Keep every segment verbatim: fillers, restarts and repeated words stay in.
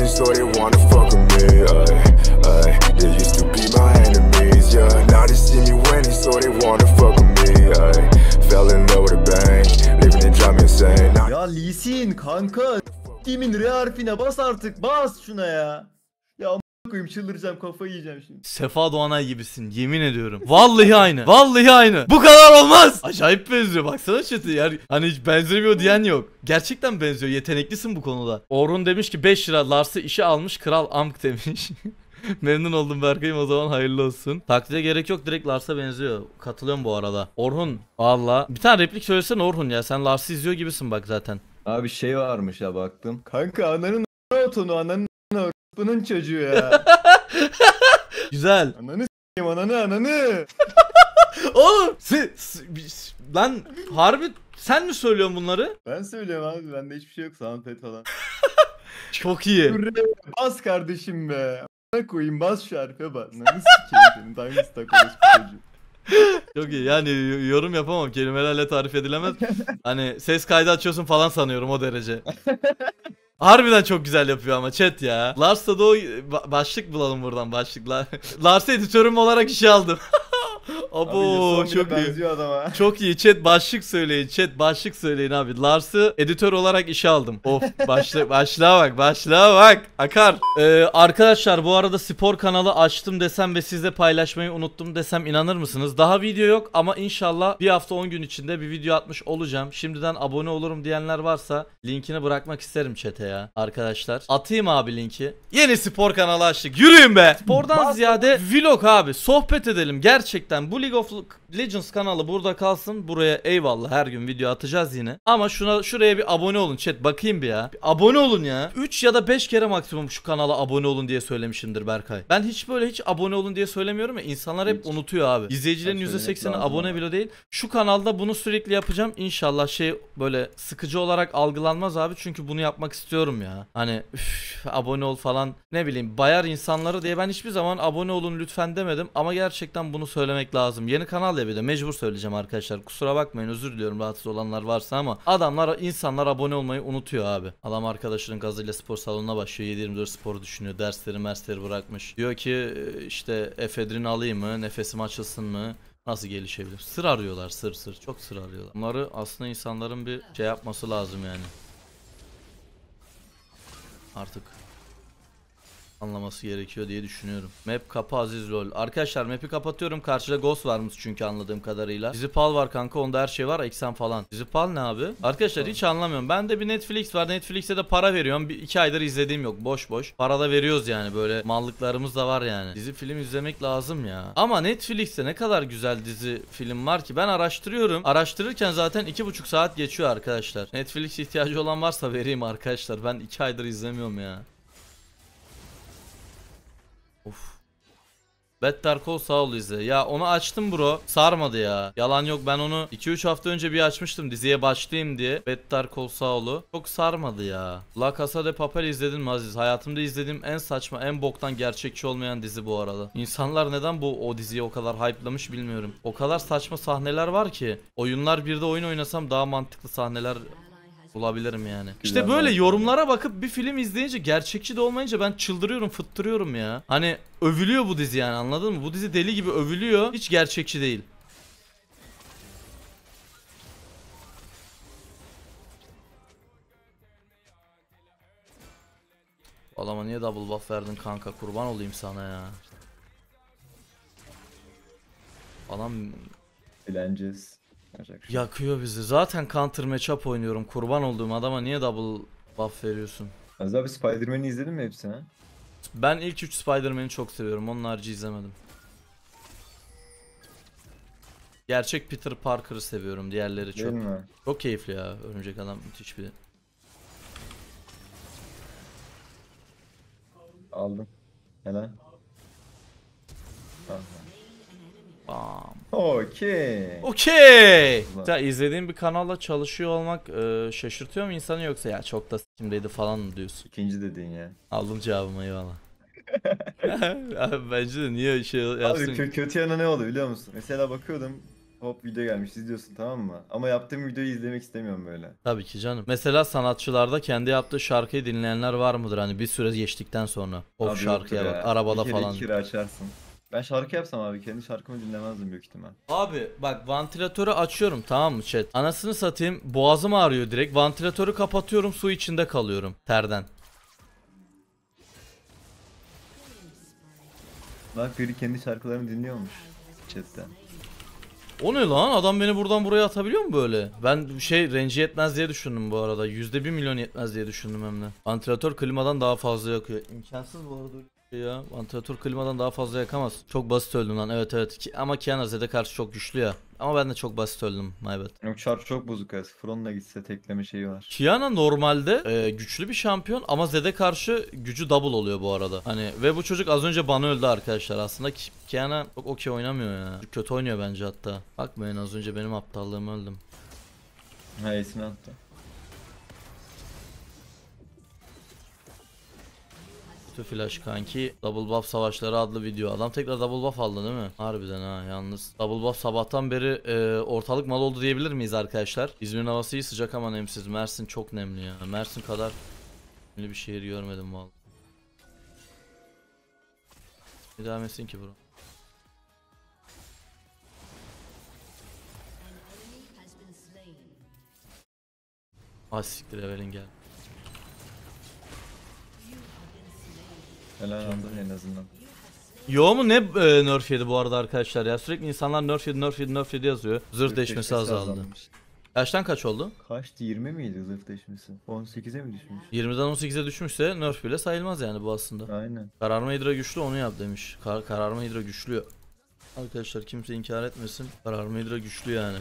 when he saw they wanna fuck with me. Ay, ay, they used to be my enemies, yeah. Now they see me when they saw they wanna fuck with me. Ay, fell in love with a bang, living it drive me insane. Now Ya Lee Sin kanka, s**timin R harfine bas artık, bas şuna ya. Ya a**ına koyayım, çıldıracağım, kafayı yiyeceğim şimdi. Sefa Doğanay gibisin yemin ediyorum. Vallahi aynı. Vallahi aynı. Bu kadar olmaz. Acayip benziyor. Baksana chat'i. Yani hani hiç benzemiyor diyen yok. Gerçekten benziyor. Yeteneklisin bu konuda. Orhun demiş ki beş lira Lars'ı işe almış kral amk demiş. Memnun oldum Berkay'ım, o zaman hayırlı olsun. Taklide gerek yok, direkt Lars'a benziyor. Katılıyorum bu arada. Orhun valla. Bir tane replik söylesene Orhun ya. Sen Lars'ı izliyor gibisin bak zaten. Abi şey varmış ya, baktım. Kanka ananın otonu, ananın bunun çocuğu ya. Güzel. Ananı s**eyim, ananı ananı. Oğlum si, si, lan harbi sen mi söylüyorsun bunları? Ben söylüyorum abi, bende hiçbir şey yok, soundpad falan. Çok iyi. Bas kardeşim be. A**ına koyayım, bas şu harfe bas. Ananı s**eyim senin, hangisi takılmış çocuğu. Çok iyi yani, yorum yapamam, kelimelerle tarif edilemez. Hani ses kaydı açıyorsun falan sanıyorum, o derece. Harbiden çok güzel yapıyor ama chat ya. Lars'ta da o başlık bulalım buradan, başlıklar. Lars'ı editörüm olarak işe aldım. Abo çok iyi. Adama. Çok iyi chat, başlık söyleyin chat, başlık söyleyin abi. Lars'ı editör olarak işe aldım. Of başlık, başlığa bak, başlığa bak akar. Ee, arkadaşlar bu arada spor kanalı açtım desem ve sizle paylaşmayı unuttum desem inanır mısınız? Daha video yok ama inşallah bir hafta on gün içinde bir video atmış olacağım. Şimdiden abone olurum diyenler varsa linkini bırakmak isterim chat'e ya arkadaşlar. Atayım abi linki. Yeni spor kanalı açtık, yürüyün be. Spordan ziyade vlog abi, sohbet edelim gerçekten. Bu League of Legends kanalı burada kalsın. Buraya eyvallah, her gün video atacağız yine. Ama şuna, şuraya bir abone olun chat, bakayım bir ya. Bir abone olun ya. üç ya da beş kere maksimum şu kanala abone olun diye söylemişimdir Berkay. Ben hiç böyle hiç abone olun diye söylemiyorum ya. İnsanlar hep hiç unutuyor abi. İzleyicilerin yüzde sekseni abone bile değil. Şu kanalda bunu sürekli yapacağım. İnşallah şey böyle sıkıcı olarak algılanmaz abi. Çünkü bunu yapmak istiyorum ya. Hani üf, abone ol falan, ne bileyim bayar insanları diye ben hiçbir zaman abone olun lütfen demedim. Ama gerçekten bunu söylemek lazım. Yeni kanal ya, bir de mecbur söyleyeceğim arkadaşlar. Kusura bakmayın, özür diliyorum rahatsız olanlar varsa ama adamlar, insanlar abone olmayı unutuyor abi. Adam arkadaşının gazıyla spor salonuna başlıyor. yedi yirmi dört sporu düşünüyor. Dersleri mersleri bırakmış. Diyor ki işte efedrin alayım mı? Nefesim açılsın mı? Nasıl gelişebilir? Sır arıyorlar, sır sır. Çok sır arıyorlar. Bunları aslında insanların bir şey yapması lazım yani. Artık anlaması gerekiyor diye düşünüyorum. Map kapı Aziz Lol. Arkadaşlar map'i kapatıyorum. Karşıda Ghost varmış çünkü anladığım kadarıyla. Dizipal var kanka, onda her şey var. Eksen falan. Dizipal ne abi? Arkadaşlar hiç anlamıyorum. Ben de bir Netflix var. Netflix'e de para veriyorum. Bir iki aydır izlediğim yok. Boş boş. Para da veriyoruz yani. Böyle mallıklarımız da var yani. Dizi film izlemek lazım ya. Ama Netflix'te ne kadar güzel dizi film var ki. Ben araştırıyorum. Araştırırken zaten iki buçuk saat geçiyor arkadaşlar. Netflix ihtiyacı olan varsa vereyim arkadaşlar. Ben iki aydır izlemiyorum ya. Of. Better Call Saul izle. Ya onu açtım bro. Sarmadı ya. Yalan yok, ben onu iki üç hafta önce bir açmıştım diziye başlayayım diye. Better Call Saul'u. Çok sarmadı ya. La Casa de Papel izledin mi Aziz? Hayatımda izlediğim en saçma, en boktan, gerçekçi olmayan dizi bu arada. İnsanlar neden bu o diziyi o kadar hype'lamış bilmiyorum. O kadar saçma sahneler var ki. Oyunlar birde oyun oynasam daha mantıklı sahneler bulabilirim yani. Güzel, işte böyle yorumlara bakıp bir film izleyince, gerçekçi de olmayınca ben çıldırıyorum, fıttırıyorum ya. Hani övülüyor bu dizi yani, anladın mı? Bu dizi deli gibi övülüyor. Hiç gerçekçi değil. Adama niye double buff verdin kanka? Kurban olayım sana ya. Adam eğleneceğiz. Yakıyor bizi. Zaten counter matchup oynuyorum. Kurban olduğum adama niye double buff veriyorsun? Az abi Spider-Man'i izledin mi hepsini? Ben ilk üç Spider-Man'i çok seviyorum. Onun harici izlemedim. Gerçek Peter Parker'ı seviyorum. Diğerleri çok. Değil mi? Çok keyifli ya. Örümcek Adam müthiş bir. Aldım. Helal. Bam. Okey. Okey. Ya izlediğim bir kanalla çalışıyor olmak e, şaşırtıyor mu insanı, yoksa ya çok da s**imdeydi falan mı diyorsun? İkinci dediğin ya. Aldım cevabımı, eyvallah. Abi bence de niye şey yapsın? Abi kö kötü yanı ne oldu biliyor musun? Mesela bakıyordum hop video gelmiş izliyorsun, tamam mı? Ama yaptığım videoyu izlemek istemiyorum böyle. Tabii ki canım. Mesela sanatçılarda kendi yaptığı şarkıyı dinleyenler var mıdır? Hani bir süre geçtikten sonra. Of Abi şarkıya yoktur bak. ya. Arabada Bir kere falan. iki kere açarsın. Ben şarkı yapsam abi kendi şarkımı dinlemezdim büyük ihtimal. Abi bak vantilatörü açıyorum, tamam mı chat? Anasını satayım, boğazım ağrıyor direkt. Vantilatörü kapatıyorum, su içinde kalıyorum terden. Bak biri kendi şarkılarını dinliyormuş chatten. O ne lan? Adam beni buradan buraya atabiliyor mu böyle? Ben şey range yetmez diye düşündüm bu arada. Yüzde bir milyon yetmez diye düşündüm hem de. Vantilatör klimadan daha fazla yakıyor. İmkansız bu arada öyle bir şey ya. Vantilatör klimadan daha fazla yakamaz. Çok basit öldüm lan. Evet evet. Ki- Ama Kiana Zed'e karşı çok güçlü ya. Ama ben de çok basit öldüm. My bad. Yok çarp çok bozuk ya. Fron'la gitse tekleme şeyi var. Kiana normalde e, güçlü bir şampiyon ama Zed'e karşı gücü double oluyor bu arada. Hani ve bu çocuk az önce bana öldü arkadaşlar. Aslında Ki- Kiana çok okey oynamıyor ya. Kötü oynuyor bence hatta. Bakmayın, az önce benim aptallığım öldüm. Ha esini attı. Kötü flash kanki. Double buff savaşları adlı video. Adam tekrar double buff aldı değil mi? Harbiden ha, yalnız. Double buff sabahtan beri e, ortalık mal oldu diyebilir miyiz arkadaşlar? İzmir'in havası iyi, sıcak ama nemsiz. Mersin çok nemli ya. Mersin kadar nemli bir şehir görmedim vallahi. Ne devam etsin ki bro? Ah siktir, Evelyn gel. Helal aldın en azından. Yo mu ne e, nerf yedi bu arada arkadaşlar ya. Sürekli insanlar nerf yedi nerf yedi nerf yedi yazıyor. Zırh değişmesi azaldı. azalmış. Kaçtan kaç oldu? Kaçtı, yirmi miydi zırh değişmesi? on sekize mi düşmüş? yirmiden on sekize düşmüşse nerf bile sayılmaz yani bu aslında. Aynen. Kararma hidra güçlü, onu yap demiş. Kar kararma hidra güçlü. Arkadaşlar kimse inkar etmesin. Kararma hidra güçlü yani.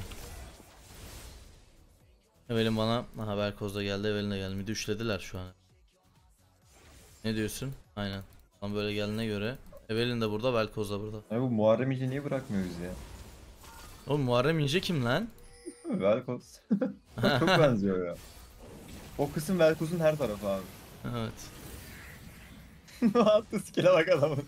Evelyn bana aha Velkoz da geldi, Evelyn de geldi. Bir de üçlediler şu an. Ne diyorsun? Aynen. Tam böyle geldiğine göre Evelyn de burada, Velkoz da burada. Abi bu Muharrem İnce niye bırakmıyoruz ya? Oğlum Muharrem İnce kim lan? Velkoz. Çok benziyor ya. O kısım Velkoz'un her tarafı abi. Evet. Attı skill'e bak adamın.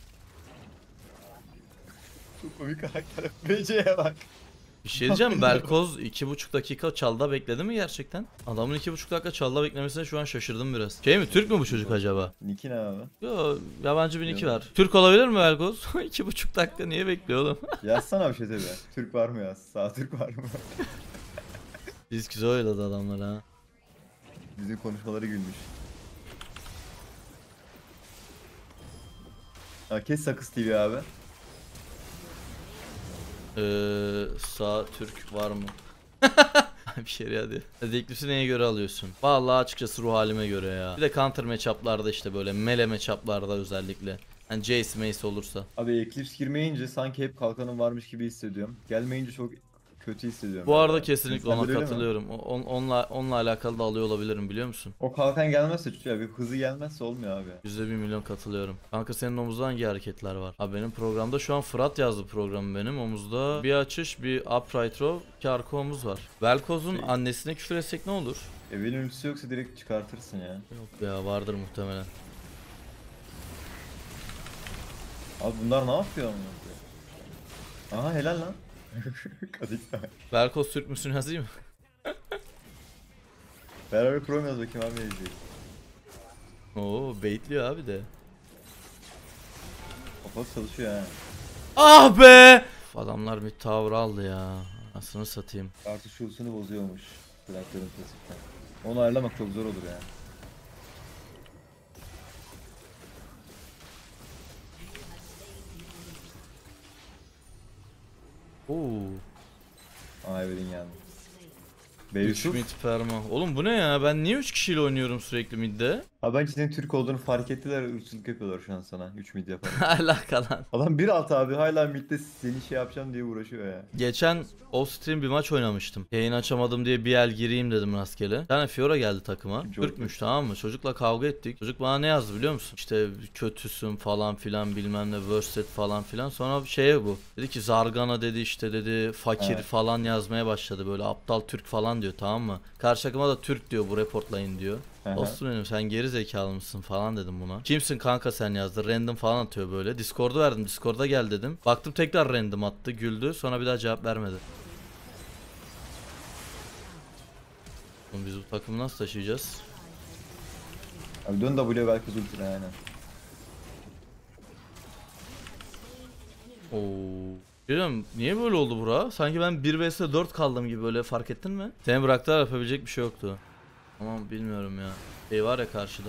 Çok komik karakter. B C'ye bak. Bir şey diyeceğim, Velkoz iki buçuk dakika çalda bekledi mi gerçekten? Adamın iki buçuk dakika çalda beklemesine şu an şaşırdım biraz. Şey mi, Türk mü bu çocuk acaba? Nick'i ne abi? Yo, yabancı bir nicki Yok. var. Türk olabilir mi Velkoz? iki buçuk dakika niye bekliyor oğlum? Yazsana bir şey tabi. Türk var mı yaz? Sağ Türk var mı? Biz güzel oyladı adamlar ha. Bizim konuşmaları gülmüş. Ha, kes Sakız T V abi. Ee, sağ Türk var mı? Bir şey hadi. Teklifsi neye göre alıyorsun? Vallahi açıkçası ruh halime göre ya. Bir de counter matchup'larda işte böyle melee matchup'larda özellikle. Hani Jace Mace olursa. Abi Eclipse girmeyince sanki hep kalkanım varmış gibi hissediyorum. Gelmeyince çok kötü hissediyorum. Bu arada yani. kesinlikle Sen de ona öyle mi? katılıyorum. O- On, onunla, onunla alakalı da alıyor olabilirim, biliyor musun? O kalkan gelmezse ya bir hızı gelmezse olmuyor abi. yüzde bir milyon katılıyorum. Kanka senin omuzda hangi hareketler var? Abi benim programda şu an Fırat yazdı programı benim. Omuzda bir açış, bir upright row, iki arka omuz var. Velkoz'un Şey- annesine küfür etsek ne olur? Evin ultisi yoksa direkt çıkartırsın ya. Yok ya, vardır muhtemelen. Abi bunlar ne yapıyor amına? Aha helal lan. Kadık da. Velkoz Türk müsün yazayım mı? Beraber Chrome yaz bakayım abi ne diyecek. Oo baitliyor abi de. Kafası çalışıyor ha. Ah be! Adamlar bir tavır aldı ya. Nasıl satayım. Artı şulsunu bozuyormuş. Traktörün pasiften. Onu ayarlamak çok zor olur ya. Oo. Aa Evelyn geldi. üç Beyusuf. mid perma. Oğlum bu ne ya? Ben niye üç kişiyle oynuyorum sürekli midde? Ha bence senin Türk olduğunu fark ettiler. Irkçılık yapıyorlar şu an sana. üç mid yaparak. Alaka lan. Adam bir alt abi hala midde seni şey yapacağım diye uğraşıyor ya. Geçen off stream bir maç oynamıştım. Yayın açamadım diye bir el gireyim dedim rastgele. Bir tane Fiora geldi takıma. Çok Türkmüş, tamam mı? Çocukla kavga ettik. Çocuk bana ne yazdı biliyor musun? İşte kötüsün falan filan bilmem ne, worsted falan filan. Sonra bir şeye bu. Dedi ki Zargana dedi, işte dedi fakir Evet. falan yazmaya başladı. Böyle aptal Türk falan diyor, tamam mı? Karşı takıma da Türk diyor, bu reportlayın diyor. Hı hı. Dostum benim sen geri zekalı mısın falan dedim buna. Kimsin kanka sen yazdı. Random falan atıyor böyle. Discord'u verdim. Discord'a gel dedim. Baktım tekrar random attı. Güldü. Sonra bir daha cevap vermedi. Oğlum biz bu takımı nasıl taşıyacağız? Abi dön W'ye belki ultine aynen. Oo. Bilmiyorum niye böyle oldu bura? Sanki ben bir vs dört kaldım gibi böyle fark ettin mi? Seni bıraktılar yapabilecek bir şey yoktu. Tamam bilmiyorum ya. Şey var ya karşıda.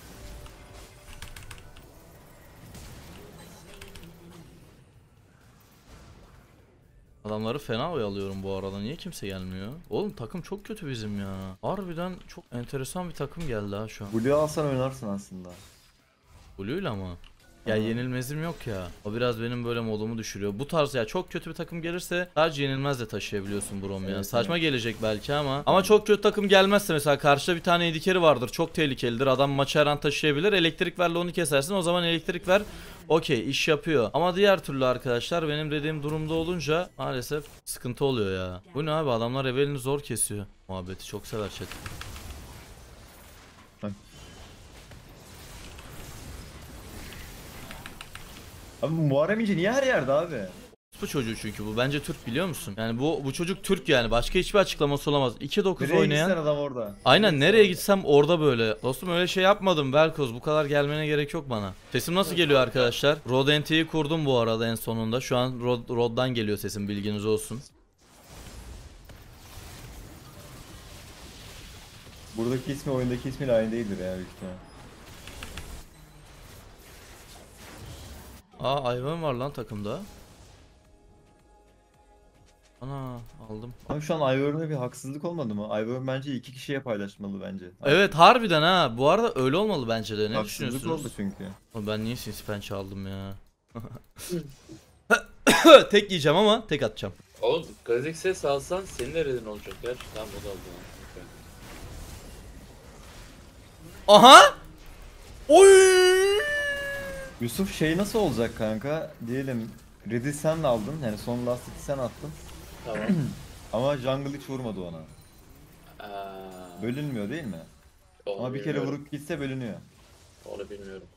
Adamları fena oyalıyorum bu arada. Niye kimse gelmiyor? Oğlum takım çok kötü bizim ya. Harbiden çok enteresan bir takım geldi ha şu an. Blue'yu alsan oynarsın aslında. Blue'yla mı? Ya Aha. yenilmezim yok ya. O biraz benim böyle modumu düşürüyor. Bu tarz ya çok kötü bir takım gelirse sadece yenilmez de taşıyabiliyorsun Brom ya. Evet, Saçma evet. gelecek belki ama. Ama çok kötü takım gelmezse mesela karşıda bir tane edikeri vardır. Çok tehlikelidir. Adam maçı her an taşıyabilir. Elektrik verle onu kesersin. O zaman elektrik ver. Okey iş yapıyor. Ama diğer türlü arkadaşlar benim dediğim durumda olunca maalesef sıkıntı oluyor ya. Bu ne abi adamlar Evelyn'i zor kesiyor. Muhabbeti çok sever chat. Abi Muharrem İnce niye her yerde abi? Bu çocuğu çünkü bu. Bence Türk biliyor musun? Yani bu bu çocuk Türk yani. Başka hiçbir açıklaması olamaz. iki dokuz Nereye oynayan. gitsen adam orada. Aynen nereye gitsem orada böyle. Dostum öyle şey yapmadım Velkoz. Bu kadar gelmene gerek yok bana. Sesim nasıl geliyor arkadaşlar? Rod N T'yi kurdum bu arada en sonunda. Şu an Rod, Rod'dan geliyor sesim bilginiz olsun. Buradaki ismi oyundaki ismiyle aynı değildir ya büyük ihtimal. Aa Ivan var lan takımda. Ana aldım. Ama şu an Ivern'a bir haksızlık olmadı mı? Ivern bence iki kişiye paylaşmalı bence. Evet harbiden ha. Bu arada öyle olmalı bence de. Ne Haksızlık düşünüyorsunuz? oldu çünkü. Oğlum ben niye Sinspench aldım ya? Tek yiyeceğim ama tek atacağım. Oğlum Kha'Zix alsan senin nereden olacak? Gerçekten bu da oldu. Aha! Oy! Yusuf şey nasıl olacak kanka? Diyelim Red'i sen aldın yani son lastik'i sen attın. Tamam. Ama jungle hiç vurmadı ona. Aa, Bölünmüyor değil mi? onu Ama bir kere bilmiyorum. vurup gitse bölünüyor. Onu bilmiyorum.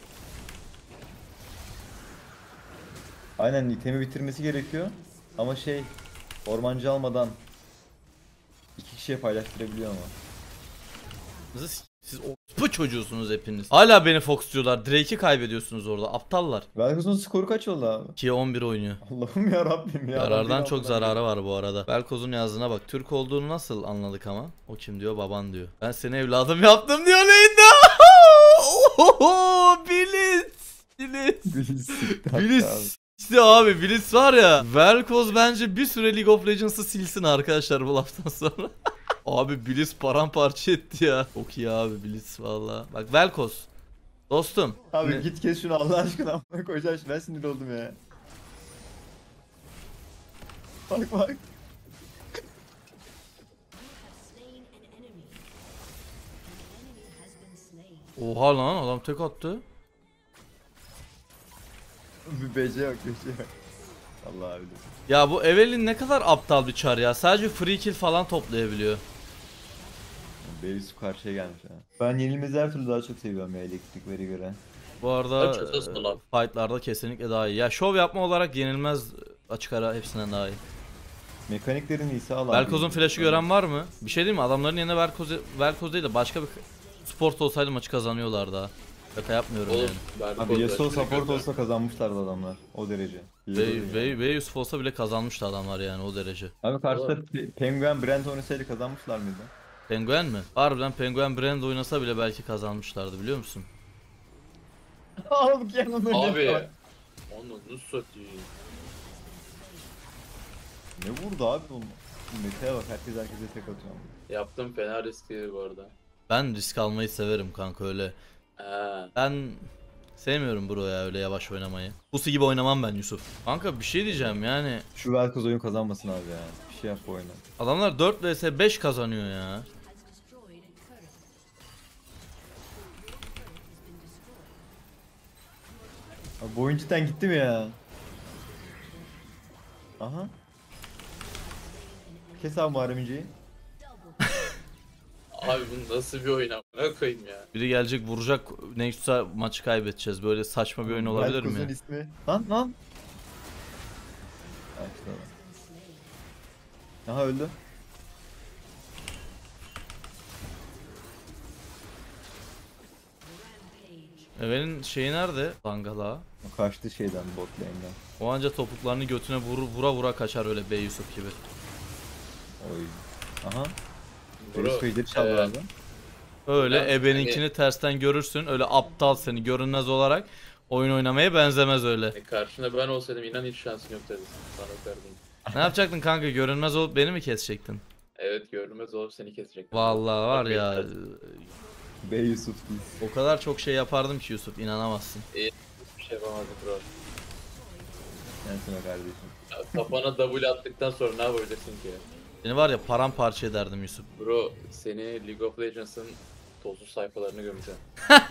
Aynen itemi bitirmesi gerekiyor. Ama şey ormancı almadan iki kişiye paylaştırabiliyor ama. Siz, siz bu çocuğusunuz hepiniz. Hala beni Fox diyorlar. Drake'i kaybediyorsunuz orada. Aptallar. Velkoz'un skoru kaç oldu abi? ikiye on bir oynuyor. Allah'ım ya Rabbim ya. Yarardan Rabbim çok Allah'ım. zararı var bu arada. Velkoz'un yazdığına bak. Türk olduğunu nasıl anladık ama? O kim diyor? Baban diyor. Ben seni evladım yaptım diyor neydi? Ohoho! Bilis! Bilis! Bilis. Bilis! İşte abi Bilis var ya. Velkoz bence bir süre League of Legends'ı silsin arkadaşlar bu laftan sonra. Abi Bilis paramparça etti ya. Çok iyi abi Bilis valla. Bak Velkoz. Dostum. Abi ne- git kes şunu Allah aşkına amına koyacağım ben sinir oldum ya. Bak bak. Oha lan adam tek attı. Bir B C yok bir şey yok. Allah abi. Ya bu Evelyn ne kadar aptal bir çar ya. Sadece free kill falan toplayabiliyor. Beysu karşıya gelmiş ha. Ben yenilmez her türlü daha çok seviyorum ya elektriklere göre. Bu arada Kaç esas e, dolar? fightlarda kesinlikle daha iyi. Ya şov yapma olarak yenilmez açık ara hepsinden daha iyi. Mekaniklerin iyisi al abi. Velkoz'un flash'ı gören var mı? Bir şey diyeyim mi? Adamların yerine Velkoz, Velkoz değil de başka bir sport olsaydı maçı kazanıyorlar daha. Şaka yapmıyorum Oğlum yani. ben Abi Yasuo support olsa kazanmışlardı adamlar. O derece. Ve, ve, ve Yusuf olsa bile kazanmıştı adamlar yani o derece. Abi karşıda Pe- Penguin Brand oynasaydı kazanmışlar mıydı? Penguen mi? Harbiden Penguen Brand oynasa bile belki kazanmışlardı biliyor musun? Abi yanına Abi. Onu nasıl satayım? Ne vurdu abi oğlum? Mete'ye bak herkes herkese tek atıyor. Yaptım fena riskli bu arada. Ben risk almayı severim kanka öyle. Ha. Ben sevmiyorum bro ya öyle yavaş oynamayı. Pusu gibi oynamam ben Yusuf. Kanka bir şey diyeceğim yani. Şu Velkoz oyun kazanmasın abi ya. Bir şey yap bu oyuna. Adamlar dört vs beş kazanıyor ya. Abi bu oyun cidden gitti mi ya? Aha. Kes abi Muharrem İnce'yi. Abi bu nasıl bir oyun amına Ne koyayım ya. Biri gelecek vuracak, Nexus'a maçı kaybedeceğiz. Böyle saçma bir oyun olabilir Velkoz'un mi? ismi. Lan lan. Ha, işte o. Aha öldü. Evel'in şeyi nerede? Dangala. O kaçtı şeyden, bot lane'den. O anca topuklarını götüne vur, vura vura kaçar öyle Bey Yusuf gibi. Oy. Aha. Bro, Reis Fader'i çaldı e, abi. Öyle Ben- ebeninkini tersten görürsün. Öyle aptal seni görünmez olarak oyun oynamaya benzemez öyle. E, karşında ben olsaydım inan hiç şansın yok dedim. Bana verdin. Ne yapacaktın kanka? Görünmez olup beni mi kesecektin? Evet görünmez olup seni kesecek. Vallahi var ya, Bey Yusuf değil. o kadar çok şey yapardım ki Yusuf, inanamazsın. Hiçbir şey yapamazdım bro. Sensin o kardeşim. Ya, kafana W attıktan sonra ne yapabilirsin ki? Seni var ya paramparça ederdim Yusuf. Bro seni League of Legends'ın tozlu sayfalarını gömeceğim.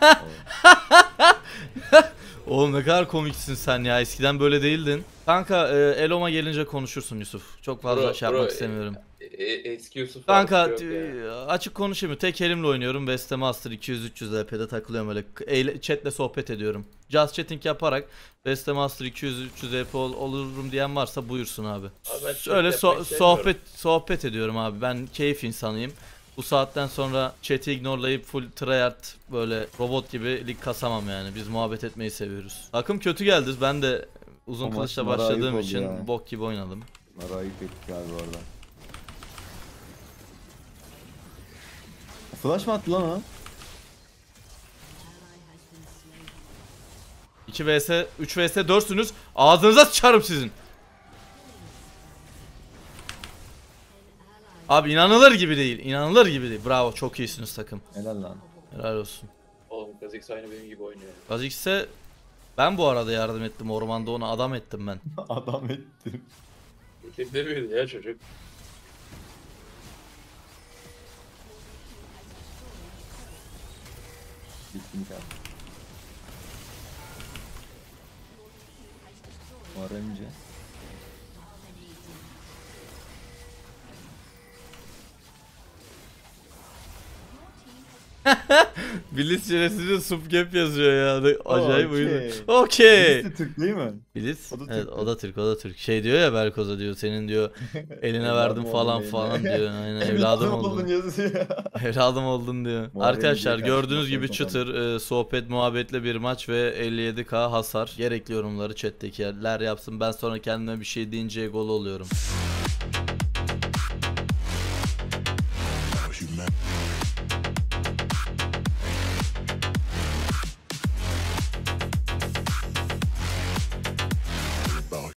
Oğlum ne kadar komiksin sen ya, eskiden böyle değildin. Kanka e, Elom'a gelince konuşursun Yusuf. Çok fazla Bro, şey yapmak bro, istemiyorum. E, e, eski Yusuf Kanka yok ya. e, açık konuşayım mı? Tek elimle oynuyorum. Weste Master iki yüz üç yüz L P'de takılıyorum öyle. Eyle, chatle sohbet ediyorum. Just chatting yaparak Weste Master iki yüz üç yüz L P ol, olurum diyen varsa buyursun abi. Abi ben chat Öyle yapmayı so- sevmiyorum. sohbet sohbet ediyorum abi. Ben keyif insanıyım. Bu saatten sonra chat'i ignorelayıp full tryhard böyle robot gibi lig kasamam yani. Biz muhabbet etmeyi seviyoruz. Takım kötü geldi. Ben de uzun Ama kılıçla bunlar ayıp başladığım oldu için ya. bok gibi oynadım. Bunları ayıp ettik abi orada. Flash mı attı lan o? iki vs üç vs dörtsünüz. Ağzınıza sıçarım sizin. Abi inanılır gibi değil. İnanılır gibi değil. Bravo, çok iyisiniz takım. Helal lan. Helal olsun. Oğlum Kha'Zix aynı benim gibi oynuyor. Kha'Zix'e ben bu arada yardım ettim. Ormanda onu adam ettim ben. Adam ettim. Kimde büyüdü ya çocuk. Bittim kanka. Var önce. Blitz çenesinde subgap yazıyor ya. Ne- Acayip Okey. oyun. Okey. Birisi Türk değil mi? Blitz. O da Evet, Türk. o da Türk, o da Türk. Şey diyor ya Berkoz'a, diyor senin diyor eline Evladım verdim oldun falan eline. falan diyor. Aynen evladım oldun. yazıyor. Evladım oldun diyor. Muharrem Arkadaşlar diye gördüğünüz karşıma gibi koymadan. çıtır e, sohbet muhabbetle bir maç ve elli yedi K hasar. Gerekli yorumları chat'tekiler yapsın. Ben sonra kendime bir şey deyince gol oluyorum. You mad?